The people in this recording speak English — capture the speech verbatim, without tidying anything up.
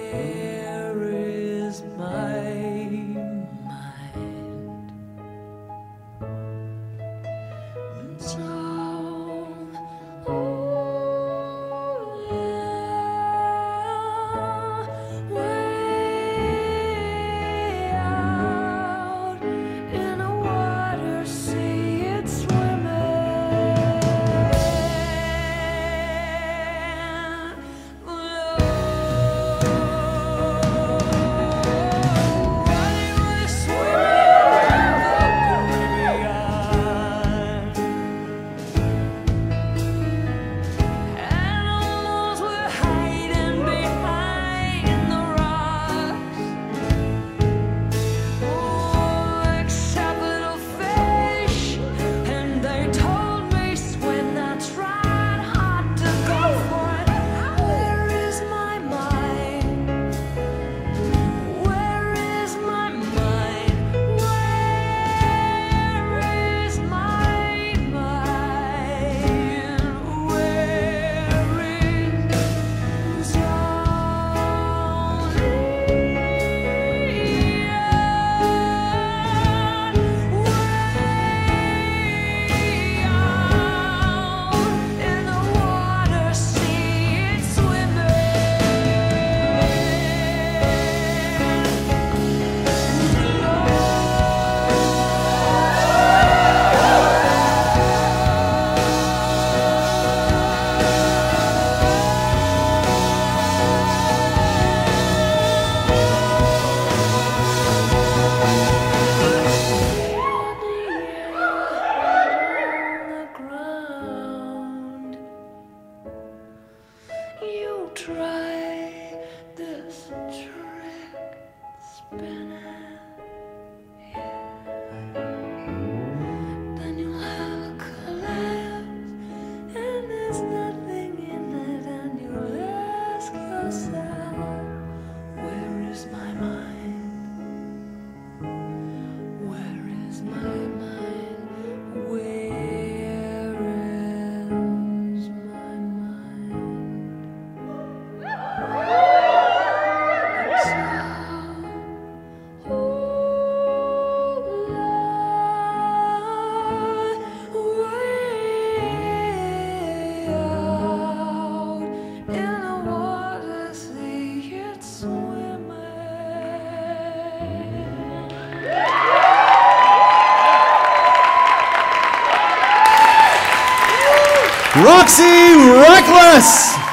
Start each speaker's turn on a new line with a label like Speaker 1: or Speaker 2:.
Speaker 1: Where is my mind? Down, oh yeah, way out in a water sea, it's swimming. You try this trick, spin it, yeah. Then you'll have a collapse, and there's nothing in it, and you'll ask yourself, where is my mind? Where is my mind? Where
Speaker 2: Roxy Reckless!